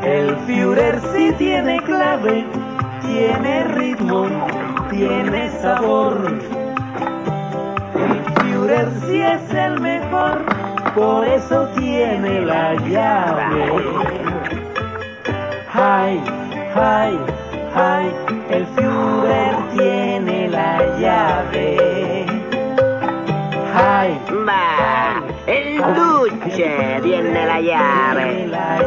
El Führer sí tiene clave, tiene ritmo, tiene sabor. El Führer sí es el mejor, por eso tiene la llave. Hi, hi, hi, el Führer tiene la llave. Hi, Va, el Duce tiene la llave.